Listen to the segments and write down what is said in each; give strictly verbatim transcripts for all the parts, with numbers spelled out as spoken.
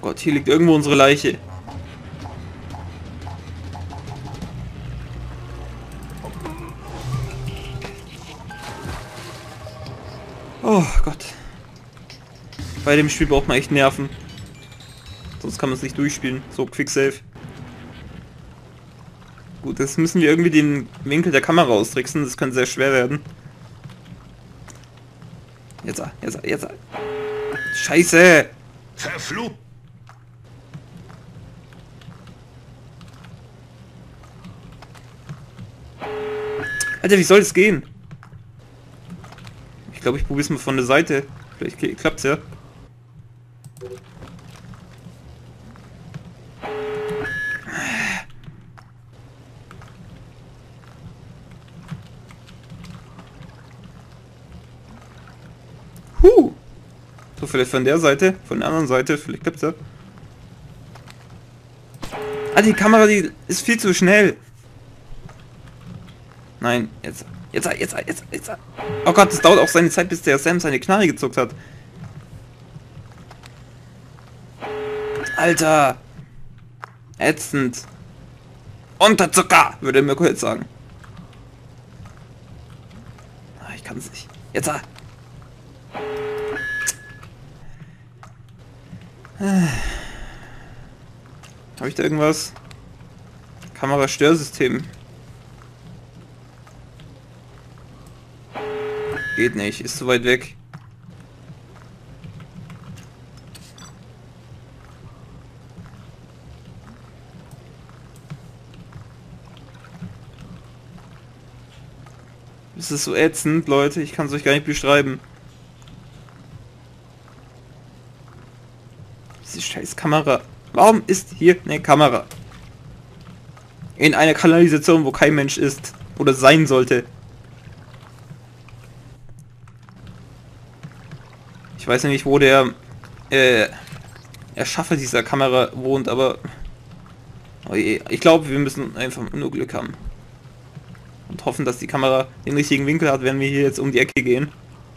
Gott, hier liegt irgendwo unsere Leiche. Oh Gott. Bei dem Spiel braucht man echt Nerven. Sonst kann man es nicht durchspielen. So, Quicksave. Gut, jetzt müssen wir irgendwie den Winkel der Kamera austricksen. Das kann sehr schwer werden. Jetzt, jetzt, jetzt. Scheiße! Verflucht! Alter, wie soll das gehen? Ich glaube, ich probiere es mal von der Seite. Vielleicht klappt's ja. Huh! So, vielleicht von der Seite, von der anderen Seite, vielleicht klappt's ja. Ah, die Kamera, die ist viel zu schnell. Nein, jetzt, jetzt, jetzt, jetzt, jetzt. Oh Gott, es dauert auch seine Zeit, bis der Sam seine Knarre gezuckt hat. Alter. Ätzend. Unterzucker, würde mir kurz sagen. Ah, ich kann es nicht. Jetzt. Habe ich da irgendwas? Kamerastörsystem. Geht nicht, ist zu weit weg. Das ist so ätzend, Leute, ich kann es euch gar nicht beschreiben. Diese scheiß Kamera. Warum ist hier eine Kamera? In einer Kanalisation, wo kein Mensch ist. Oder sein sollte. Ich weiß ja nicht, wo der äh, Erschaffer dieser Kamera wohnt, aber oh je, ich glaube, wir müssen einfach nur Glück haben. Und hoffen, dass die Kamera den richtigen Winkel hat, wenn wir hier jetzt um die Ecke gehen.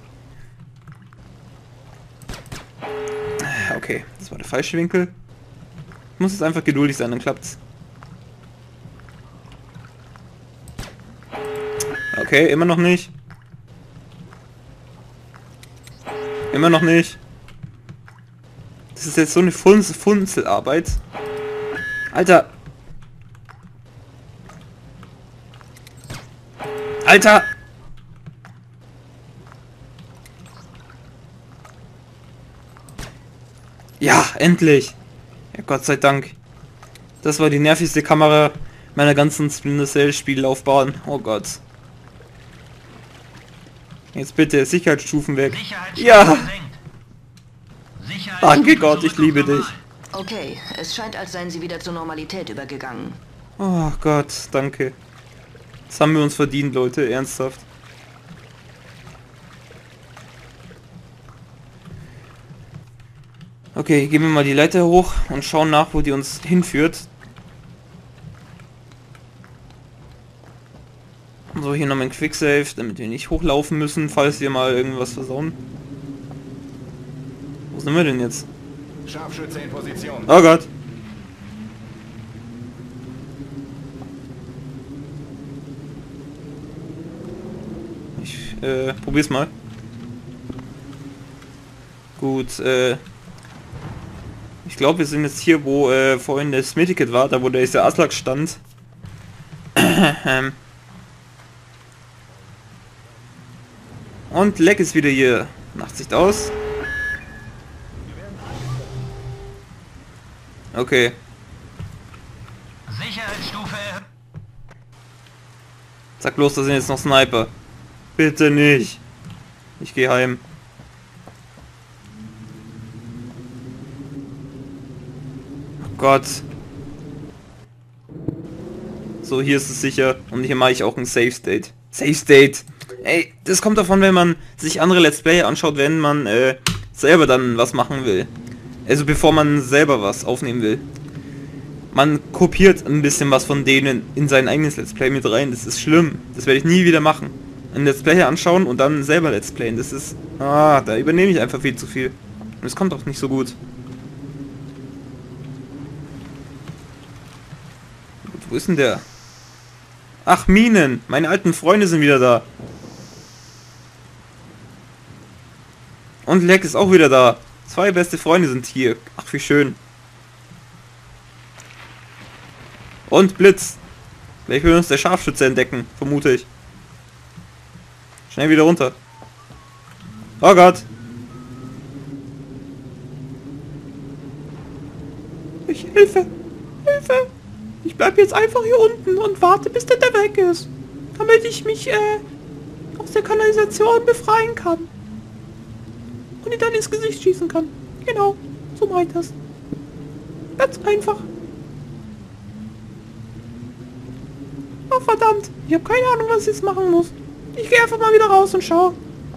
Okay, das war der falsche Winkel. Ich muss jetzt einfach geduldig sein, dann klappt's. Okay, immer noch nicht. Immer noch nicht. Das ist jetzt so eine Funz Funzelarbeit. Alter. Alter. Ja, endlich. Ja, Gott sei Dank. Das war die nervigste Kamera meiner ganzen Splinter Cell Spiellaufbahn. Oh Gott. Jetzt bitte Sicherheitsstufen weg. Ja. Danke Gott, ich liebe dich. Okay, es scheint, als seien sie wieder zur Normalität übergegangen. Oh Gott, danke. Das haben wir uns verdient, Leute, ernsthaft. Okay, gehen wir mal die Leiter hoch und schauen nach, wo die uns hinführt. So, hier noch mein Quicksave, damit wir nicht hochlaufen müssen, falls wir mal irgendwas versauen. Wo sind wir denn jetzt? Scharfschütze in Position. Oh Gott. Ich äh, probier's mal. Gut, äh... ich glaube, wir sind jetzt hier, wo äh, vorhin das Medikit war, da wo der dieser Aslak stand. Und Leck ist wieder hier. Nachtsicht aus. Okay. Sicherheitsstufe. Sag bloß, da sind jetzt noch Sniper. Bitte nicht. Ich gehe heim. Oh Gott. So, hier ist es sicher. Und hier mache ich auch ein Safe State. Safe State. Ey, das kommt davon, wenn man sich andere Let's Player anschaut, wenn man äh, selber dann was machen will. Also bevor man selber was aufnehmen will. Man kopiert ein bisschen was von denen in sein eigenes Let's Play mit rein. Das ist schlimm. Das werde ich nie wieder machen. Ein Let's Player anschauen und dann selber Let's Playen. Das ist... Ah, da übernehme ich einfach viel zu viel. Und es kommt auch nicht so gut. Wo ist denn der? Ach, Minen. Meine alten Freunde sind wieder da. Und Leck ist auch wieder da. Zwei beste Freunde sind hier. Ach, wie schön. Und Blitz. Vielleicht will uns der Scharfschütze entdecken, vermute ich. Schnell wieder runter. Oh Gott. Ich helfe. Hilfe. Ich bleib jetzt einfach hier unten und warte, bis der da weg ist. Damit ich mich äh, aus der Kanalisation befreien kann. Und ihn dann ins Gesicht schießen kann. Genau. So mache ich das. Ganz einfach. Oh verdammt. Ich habe keine Ahnung, was ich jetzt machen muss. Ich gehe einfach mal wieder raus und schaue.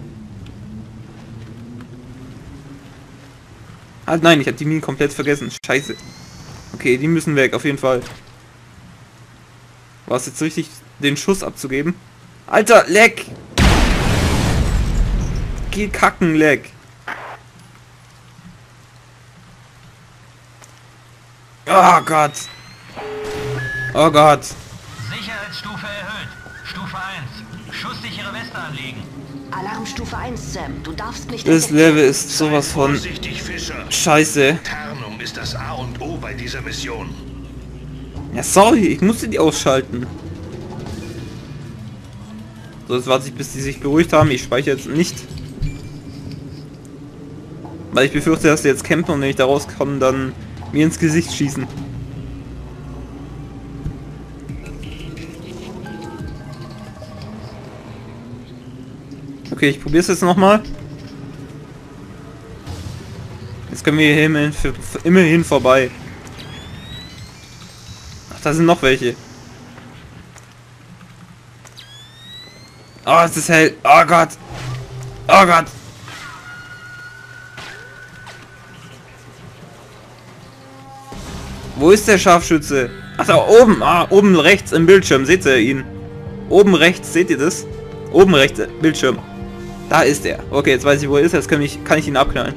Ah nein, ich habe die Minen komplett vergessen. Scheiße. Okay, die müssen weg, auf jeden Fall. War es jetzt richtig, den Schuss abzugeben? Alter, Leck! Geh kacken, Leck! Oh Gott! Oh Gott! Sicherheitsstufe erhöht. Stufe eins. Schusssichere Weste anlegen. Alarmstufe eins, Sam. Du darfst nicht... Das entdeckt werden. Level ist sowas von Vorsichtig, Fischer. Scheiße. Tarnung ist das A und O bei dieser Mission. Ja, sorry, ich musste die ausschalten. So, jetzt warte ich, bis die sich beruhigt haben. Ich speichere jetzt nicht. Weil ich befürchte, dass die jetzt campen und wenn ich da rauskomme, dann mir ins Gesicht schießen. Okay, ich probiere es jetzt nochmal. Jetzt können wir hier immerhin, immerhin vorbei. Ach, da sind noch welche. Oh, es ist hell. Oh Gott. Oh Gott. Wo ist der Scharfschütze? Ach, da oben. Ah, oben rechts im Bildschirm. Seht ihr ihn? Oben rechts. Seht ihr das? Oben rechts im Bildschirm. Da ist er. Okay, jetzt weiß ich, wo er ist. Jetzt kann ich, kann ich ihn abknallen.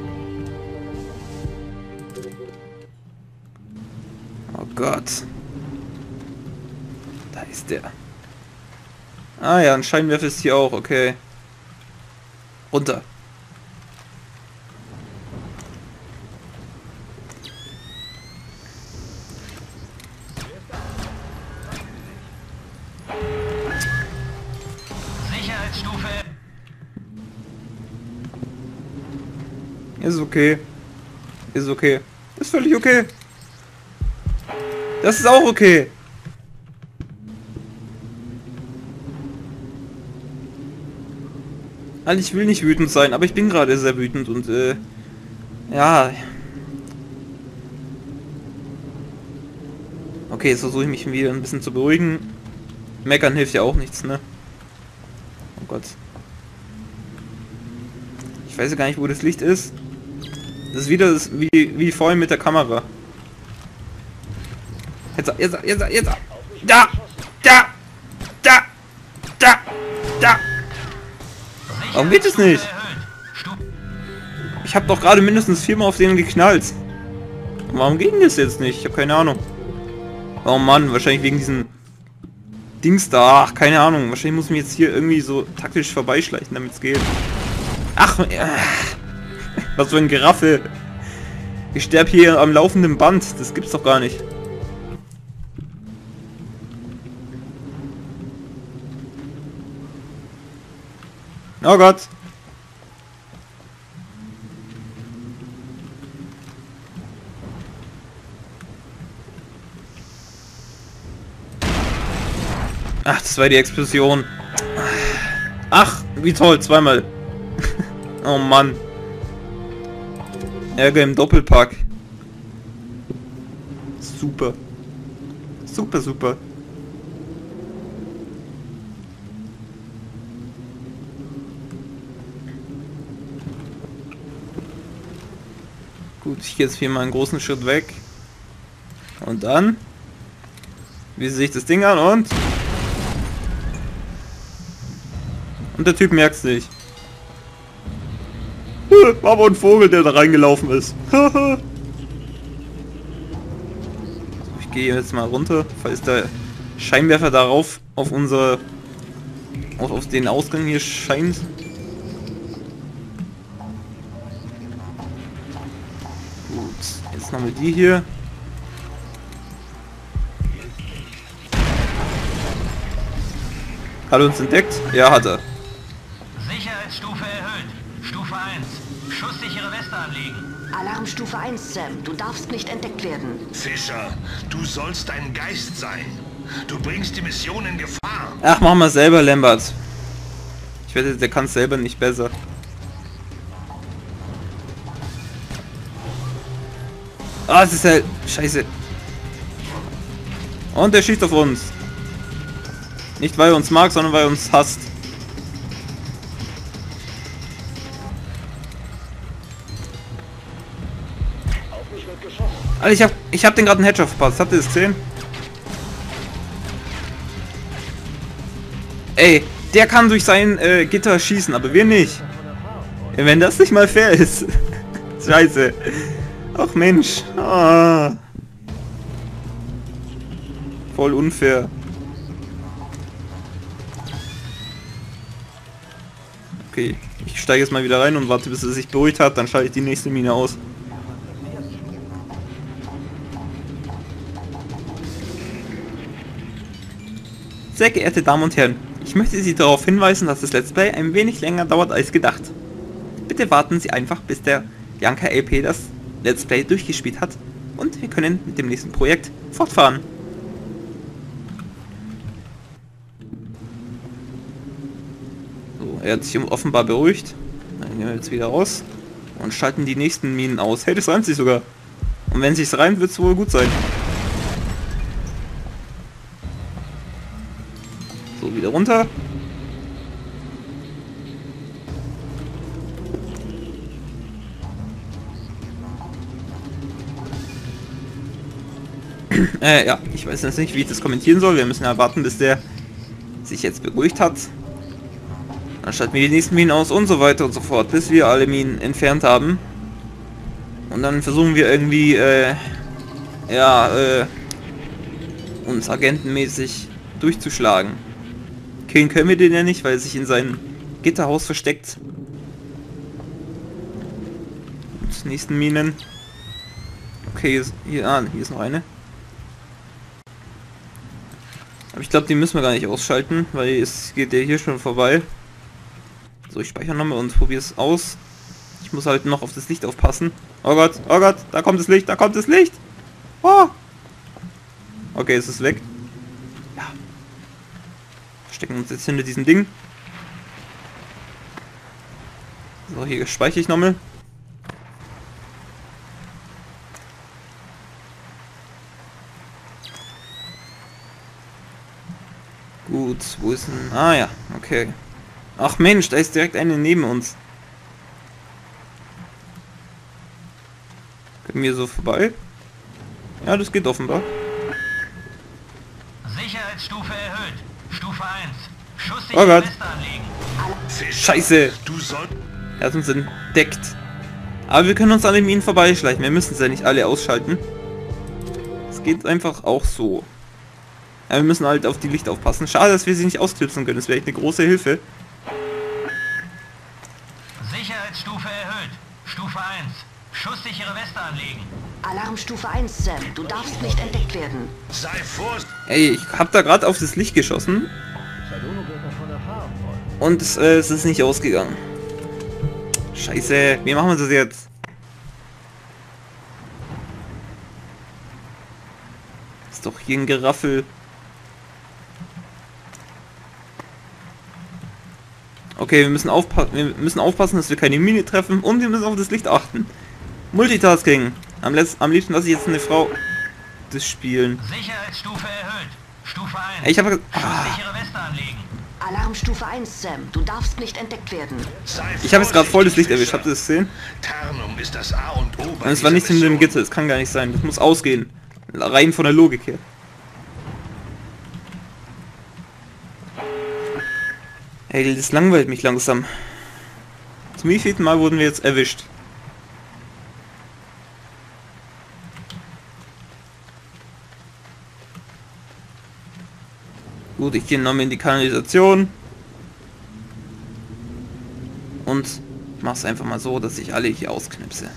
Oh Gott. Da ist der. Ah ja, ein Scheinwerfer ist hier auch. Okay. Runter. Sicherheitsstufe. Ist okay. Ist okay. Ist völlig okay. Das ist auch okay. Also ich will nicht wütend sein, aber ich bin gerade sehr wütend und äh, ja. Okay, jetzt versuche ich mich wieder ein bisschen zu beruhigen. Meckern hilft ja auch nichts, ne? Oh Gott. Ich weiß ja gar nicht, wo das Licht ist. Das ist wieder das, wie, wie vorhin mit der Kamera. Jetzt, jetzt, jetzt, jetzt. Da! Da! Da! Da! Da! Warum geht es nicht? Ich habe doch gerade mindestens viermal auf den geknallt. Warum ging das jetzt nicht? Ich habe keine Ahnung. Oh Mann, wahrscheinlich wegen diesen Dings da. Ach, keine Ahnung. Wahrscheinlich muss ich mich jetzt hier irgendwie so taktisch vorbeischleichen, damit es geht. Ach, äh, was für ein Geraffel. Ich sterbe hier am laufenden Band. Das gibt's doch gar nicht. Oh Gott. Ach, das war die Explosion. Ach, wie toll, zweimal. Oh Mann. Ärger im Doppelpack. Super. Super, super. Gut, ich gehe jetzt hier mal einen großen Schritt weg. Und dann... Wie sich das Ding an und... Und der Typ merkt es nicht. War aber ein Vogel, der da reingelaufen ist. Ich gehe jetzt mal runter, falls der Scheinwerfer darauf, auf unsere, auf, auf den Ausgang hier scheint. Gut, jetzt haben wir die hier. Hat er uns entdeckt? Ja, hat er. Sicherheitsstufe erhöht. Stufe eins. Schusssichere Weste anlegen. Alarmstufe eins, Sam. Du darfst nicht entdeckt werden. Fischer, du sollst ein Geist sein. Du bringst die Mission in Gefahr. Ach, mach mal selber, Lambert. Ich wette, der kann es selber nicht besser. Ah, es ist halt... Scheiße. Und der schießt auf uns. Nicht weil er uns mag, sondern weil er uns hasst. Alter, ich hab, ich hab den gerade einen Headshot verpasst. Habt ihr das gesehen? Ey, der kann durch sein äh, Gitter schießen, aber wir nicht. Ja, wenn das nicht mal fair ist. Scheiße. Ach Mensch. Ah. Voll unfair. Okay, ich steige jetzt mal wieder rein und warte, bis er sich beruhigt hat, dann schalte ich die nächste Mine aus. Sehr geehrte Damen und Herren, ich möchte Sie darauf hinweisen, dass das Let's Play ein wenig länger dauert als gedacht. Bitte warten Sie einfach, bis der Janka L P das Let's Play durchgespielt hat und wir können mit dem nächsten Projekt fortfahren. So, er hat sich offenbar beruhigt. Dann gehen wir jetzt wieder raus und schalten die nächsten Minen aus. Hey, das reimt sich sogar. Und wenn sich's reimt, wird es wohl gut sein. So, wieder runter. äh, ja, ich weiß jetzt nicht, wie ich das kommentieren soll. Wir müssen ja warten, bis der sich jetzt beruhigt hat. Dann schalten wir die nächsten Minen aus und so weiter und so fort, bis wir alle Minen entfernt haben. Und dann versuchen wir irgendwie, äh, ja, äh, uns agentenmäßig durchzuschlagen. Killen können wir den ja nicht, weil er sich in seinem Gitterhaus versteckt. Und die nächsten Minen. Okay, hier ist, hier, ah, hier ist noch eine. Aber ich glaube, die müssen wir gar nicht ausschalten, weil es geht ja hier schon vorbei. So, ich speichere nochmal und probiere es aus. Ich muss halt noch auf das Licht aufpassen. Oh Gott, oh Gott, da kommt das Licht, da kommt das Licht. Oh. Okay, es ist weg. Ja. Stecken uns jetzt hinter diesem Ding. So, hier speichere ich nochmal. Gut, wo ist denn... Ah ja, okay. Ach Mensch, da ist direkt eine neben uns. Können wir so vorbei? Ja, das geht offenbar. Sicherheitsstufe erhöht. Stufe eins. Oh Schusssichere Gott. Weste anlegen. Fischer, Scheiße! du sollst... Er hat uns entdeckt. Aber wir können uns an den Minen vorbeischleichen. Wir müssen es ja nicht alle ausschalten. Es geht einfach auch so. Ja, wir müssen halt auf die Lichter aufpassen. Schade, dass wir sie nicht ausklipsen können. Das wäre echt eine große Hilfe. Sicherheitsstufe erhöht. Stufe eins. Schusssichere Weste anlegen. Alarmstufe eins, Sam. Du darfst nicht entdeckt werden. Sei vorsichtig. Ey, ich hab da gerade auf das Licht geschossen. Und es, äh, es ist nicht ausgegangen. Scheiße, wie machen wir das jetzt? Ist doch hier ein Geraffel. Okay, wir müssen, aufpa wir müssen aufpassen, dass wir keine Mine treffen und wir müssen auf das Licht achten. Multitasking. Am, letzt am liebsten lasse ich jetzt eine Frau das spielen. Sicherheitsstufe erhöht. Stufe eins. Ey, ich habe... Ah, Schusssichere Weste anlegen. Alarmstufe eins, Sam. Du darfst nicht entdeckt werden. Sei ich habe jetzt gerade voll das Licht vorsichtig, erwischt. Habt ihr das gesehen? Tarnung ist das A und O bei Und es war dieser nicht in dem Mission. Gitter. Das kann gar nicht sein. Das muss ausgehen. Rein von der Logik her. Ey, das langweilt mich langsam. Zum wievielten Mal wurden wir jetzt erwischt? Gut, ich gehe nochmal in die Kanalisation. Und mach's einfach mal so, dass ich alle hier ausknipse.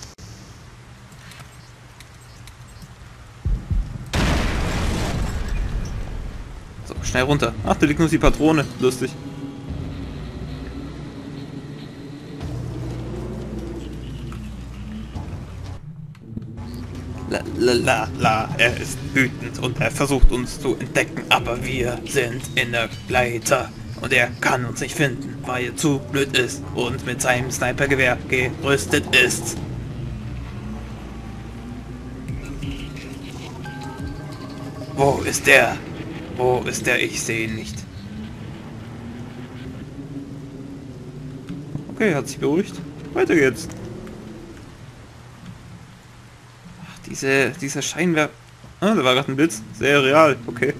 So, schnell runter. Ach, da liegt nur die Patrone. Lustig. La, la, la, la, er ist wütend und er versucht uns zu entdecken, aber wir sind in der Leiter und er kann uns nicht finden, weil er zu blöd ist und mit seinem Snipergewehr gerüstet ist. Wo ist der? Wo ist der? Ich sehe ihn nicht. Okay, hat sich beruhigt. Weiter geht's. Diese, dieser Scheinwerfer... Ah, da war gerade ein Blitz. Sehr real. Okay.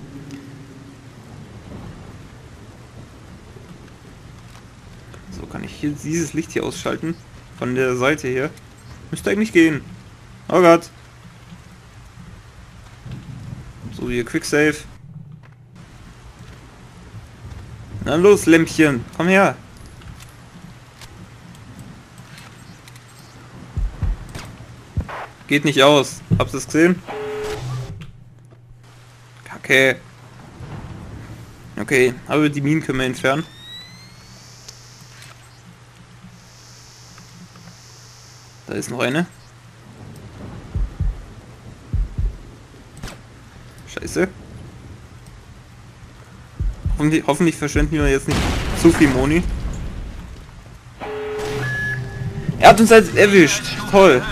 So, kann ich hier dieses Licht hier ausschalten? Von der Seite hier. Müsste eigentlich gehen. Oh Gott. So, hier Quicksave. Na los, Lämpchen. Komm her. Geht nicht aus. Habt ihr es gesehen? Kacke. Okay, aber die Minen können wir entfernen. Da ist noch eine. Scheiße. Hoffentlich, hoffentlich verschwenden wir jetzt nicht zu viel Moni. Er hat uns jetzt erwischt. Toll.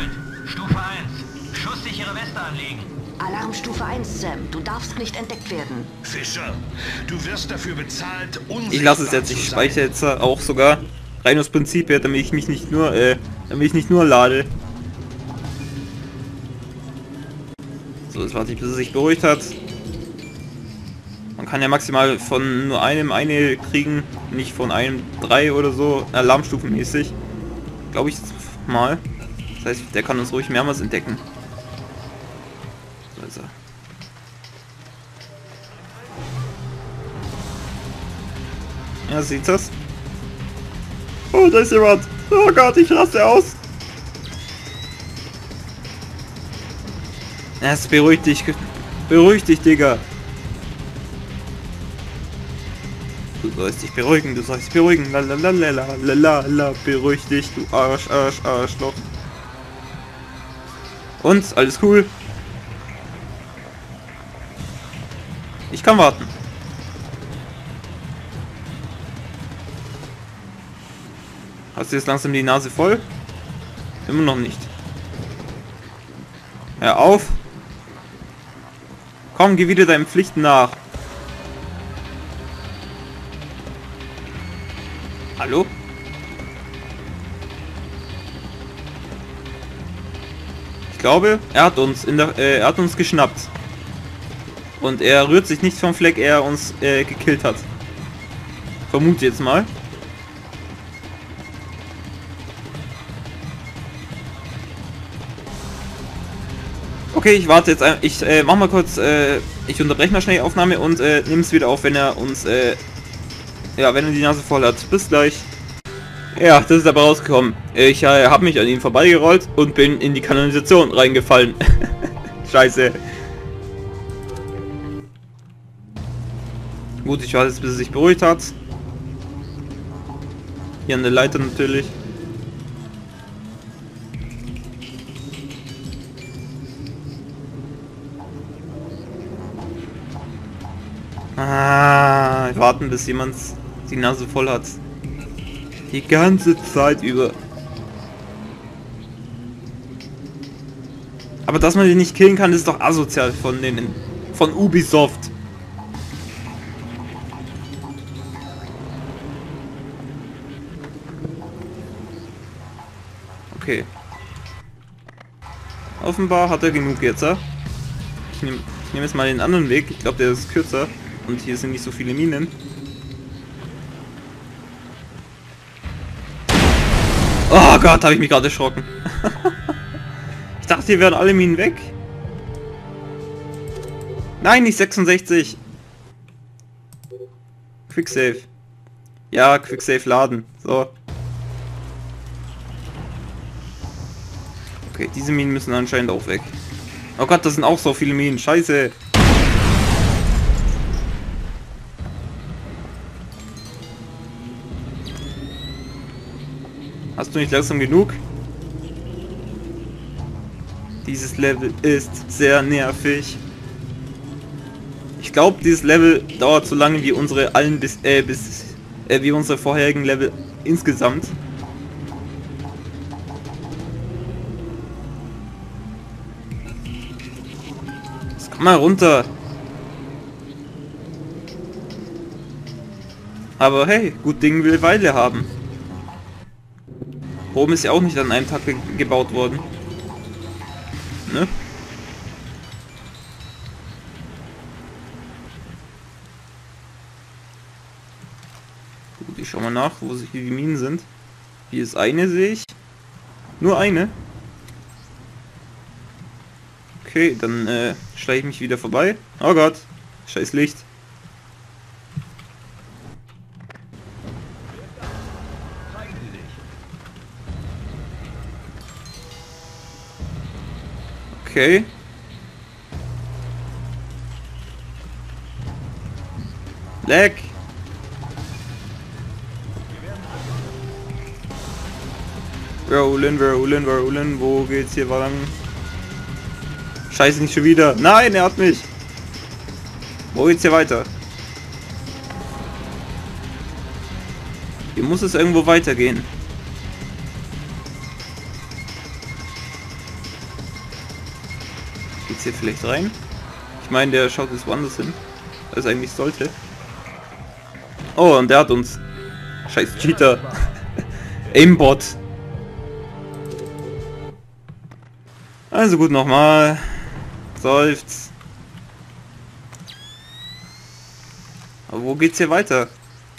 Alarmstufe eins, Sam. Du darfst nicht entdeckt werden. Fischer, du wirst dafür bezahlt, unsichtbar Ich lasse es jetzt, ich speichere jetzt auch sogar rein aus Prinzip her, damit ich mich nicht nur, äh, damit ich nicht nur lade. So, jetzt warte ich, bis er sich beruhigt hat. Man kann ja maximal von nur einem eine kriegen, nicht von einem drei oder so, alarmstufenmäßig. Glaube ich mal. Das heißt, der kann uns ruhig mehrmals entdecken. So ist er. Ja, sieht das? Oh, da ist jemand. Oh Gott, ich raste aus. Es beruhigt dich. Beruhig dich, Digga. Du sollst dich beruhigen, du sollst dich beruhigen. La la la la la la la la. Beruhig dich, du Arsch, Arsch, Arschloch. Und, alles cool. Ich kann warten. Hast du jetzt langsam die Nase voll? Immer noch nicht. Hör auf. Komm, geh wieder deinen Pflichten nach. Hallo? Ich glaube, er hat uns in der, äh, er hat uns geschnappt. Und er rührt sich nicht vom Fleck, er uns äh, gekillt hat. Vermute jetzt mal. Okay, ich warte jetzt. Ich äh, mach mal kurz. Äh, ich unterbreche mal schnell die Aufnahme und äh, nehme es wieder auf, wenn er uns. Äh, ja, wenn er die Nase voll hat. Bis gleich. Ja, das ist aber rausgekommen. Ich äh, habe mich an ihm vorbeigerollt und bin in die Kanalisation reingefallen. Scheiße. Gut, ich warte jetzt, bis er sich beruhigt hat. Hier an der Leiter natürlich. Ah, warten, bis jemand die Nase voll hat. Die ganze Zeit über. Aber dass man den nicht killen kann, ist doch asozial von denen. Von Ubisoft. Okay. Offenbar hat er genug jetzt. Ich nehme ich nehm jetzt mal den anderen Weg. Ich glaube, der ist kürzer. Und hier sind nicht so viele Minen. Oh Gott, habe ich mich gerade erschrocken. Ich dachte, hier wären alle Minen weg. Nein, nicht sechsundsechzig. Quicksave. Ja, Quicksave laden. So. Okay, diese Minen müssen anscheinend auch weg. Oh Gott, das sind auch so viele Minen. Scheiße. Hast du nicht langsam genug? Dieses Level ist sehr nervig. Ich glaube, dieses Level dauert so lange wie unsere allen bis äh, bis äh, wie unsere vorherigen Level insgesamt. Jetzt komm mal runter. Aber hey, gut Ding will Weile haben. Rom ist ja auch nicht an einem Tag ge gebaut worden. Ne? Gut, ich schau mal nach, wo sich hier die Minen sind. Hier ist eine, sehe ich. Nur eine. Okay, dann äh, schleiche ich mich wieder vorbei. Oh Gott, scheiß Licht. Okay. Leck. Rollen, rollen, rollen. Wo geht's hier lang? Scheiße, nicht schon wieder. Nein, er hat mich. Wo geht's hier weiter? Hier muss es irgendwo weitergehen. Geht's hier vielleicht rein? Ich meine, der schaut jetzt woanders hin, als er eigentlich sollte. Oh, und der hat uns. Scheiß Cheater. Aimbot. Also gut, nochmal. Seufzt. Aber wo geht's hier weiter?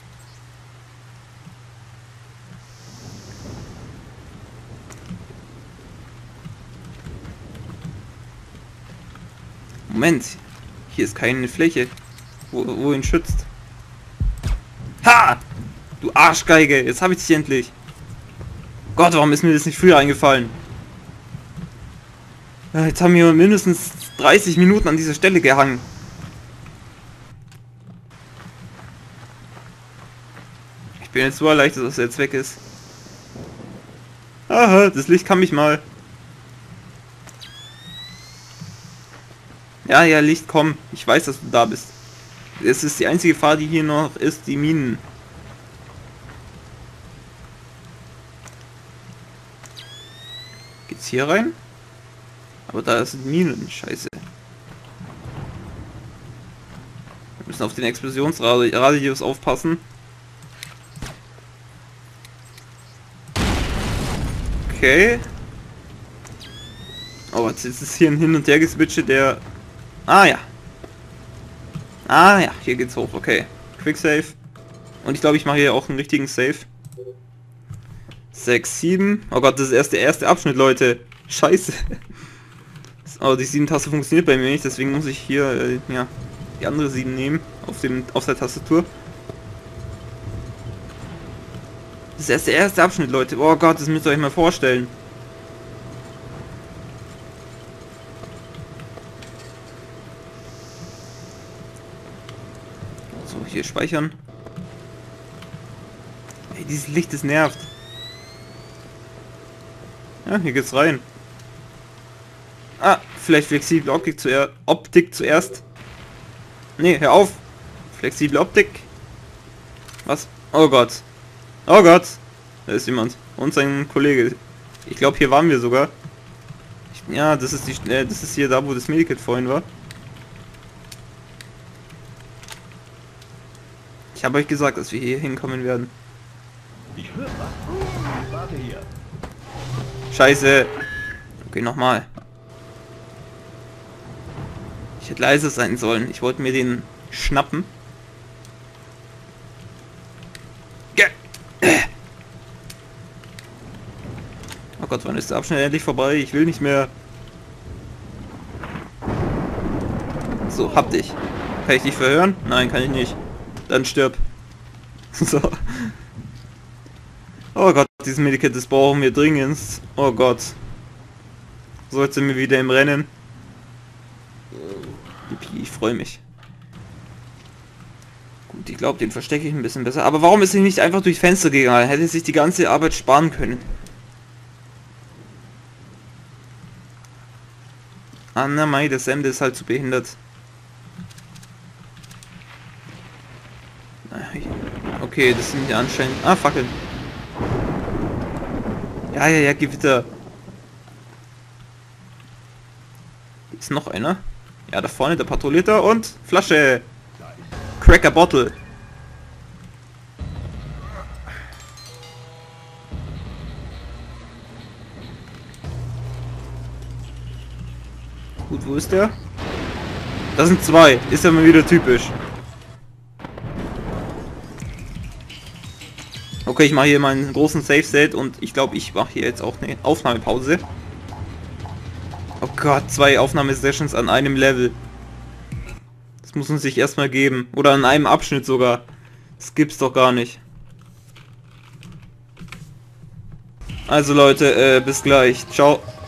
Moment, hier ist keine Fläche, wo, wo ihn schützt. Ha! Du Arschgeige, jetzt habe ich dich endlich. Gott, warum ist mir das nicht früher eingefallen? Ja, jetzt haben wir mindestens dreißig Minuten an dieser Stelle gehangen. Ich bin jetzt so erleichtert, dass er jetzt weg ist. Aha, das Licht kann mich mal. Ja, ja, Licht, komm. Ich weiß, dass du da bist. Es ist die einzige Gefahr, die hier noch ist, die Minen. Geht's hier rein? Aber da sind Minen. Scheiße. Wir müssen auf den Explosionsradius aufpassen. Okay. Oh, jetzt ist hier ein Hin- und Her-Geswitche, der... Ah ja. Ah ja, hier geht's hoch, okay. Quick Save. Und ich glaube, ich mache hier auch einen richtigen Save. sechs, sieben. Oh Gott, das ist erst der erste Abschnitt, Leute. Scheiße. Oh, die sieben Taste funktioniert bei mir nicht, deswegen muss ich hier äh, ja, die andere sieben nehmen auf dem auf der Tastatur. Das ist erst der erste Abschnitt, Leute. Oh Gott, das müsst ihr euch mal vorstellen. So, hier speichern. Ey, dieses Licht, das nervt. Ja, hier geht's rein. Ah, vielleicht flexible Optik zuerst. Optik zuerst. Nee, hör auf. Flexible Optik. Was? Oh Gott. Oh Gott. Da ist jemand. Und sein Kollege. Ich glaube, hier waren wir sogar. Ich, ja, das ist die. Äh, das ist hier da, wo das Medikit vorhin war. Ich habe euch gesagt, dass wir hier hinkommen werden. Ich höre was. Warte hier. Scheiße. Okay, nochmal. Ich hätte leise sein sollen. Ich wollte mir den schnappen. Oh Gott, wann ist der Abschnitt endlich vorbei? Ich will nicht mehr. So, hab dich. Kann ich dich verhören? Nein, kann ich nicht. Dann stirb. So. Oh Gott, dieses Medikit, das brauchen wir dringendst. Oh Gott. So, jetzt sind wir wieder im Rennen. Ich freue mich. Gut, ich glaube, den verstecke ich ein bisschen besser. Aber warum ist er nicht einfach durchs Fenster gegangen? Hätte sich die ganze Arbeit sparen können. Ah, na mei, der Sam, der ist halt zu behindert. Okay, das sind ja anscheinend... Ah, Fackeln. Ja, ja, ja, Gewitter. Ist noch einer? Ja, da vorne, der patrouilliert da und Flasche. Cracker Bottle. Gut, wo ist der? Das sind zwei. Ist ja mal wieder typisch. Okay, ich mache hier meinen großen Safe State und ich glaube, ich mache hier jetzt auch eine Aufnahmepause. Oh Gott, zwei Aufnahmesessions an einem Level. Das muss man sich erstmal geben. Oder an einem Abschnitt sogar. Das gibt's doch gar nicht. Also Leute, äh, bis gleich. Ciao.